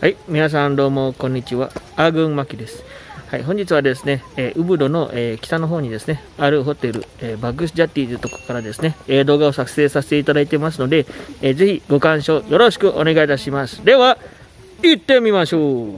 はい、皆さんどうもこんにちは。アーグンマキです。はい、本日はですね、ウブドの、北の方にですね、あるホテル、バッグスジャッティというところからですね、動画を作成させていただいてますので、ぜひご鑑賞よろしくお願いいたします。では、行ってみましょう。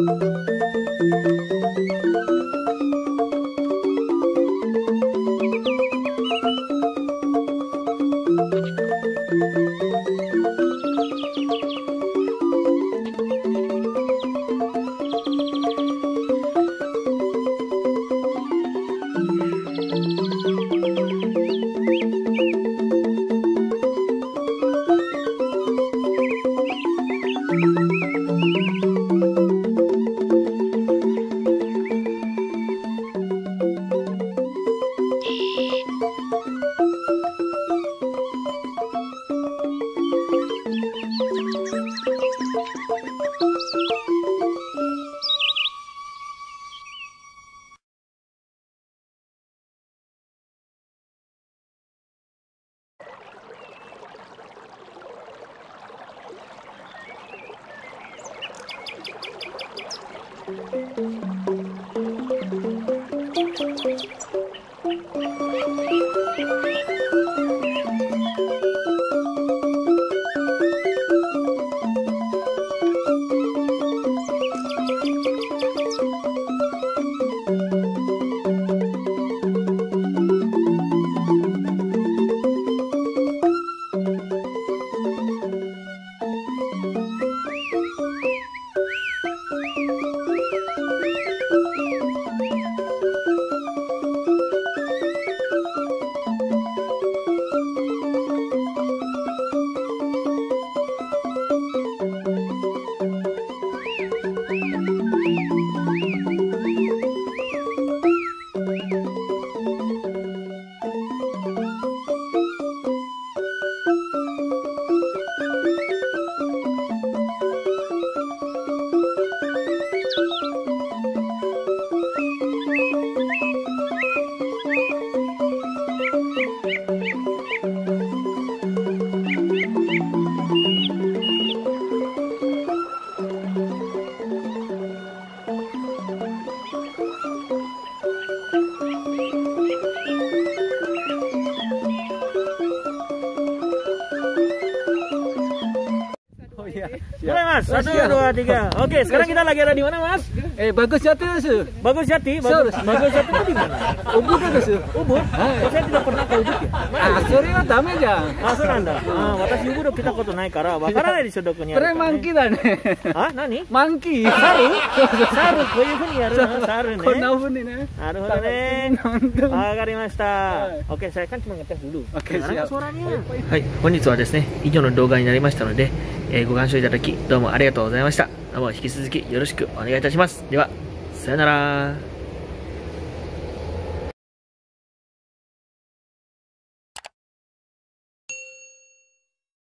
Mulai Mas, 1, 2, 3. Oke, sekarang kita lagi ada di mana Mas? Bagus Jati desu. Bagus Jati? Bagus Jati itu di mana? Ubud desu. Ubud? Saya tidak pernah ke Ubud ya? それはダメじゃん。 そうなんだ。私、ウブド来たことないから、わからないでしょ、どこにあこれるかね。 満期だね。 何満期。 猿こういうふうにやるの猿ね。 こんな風にね。 なるほどね。わかりました。Oke, saya kan cuma ngetes dulu. Oke, siap. はい、本日はですね、以上の動画になりましたので、ご鑑賞いただき、どうもありがとうございました。どうも引き続きよろしくお願いいたします。では、さよなら。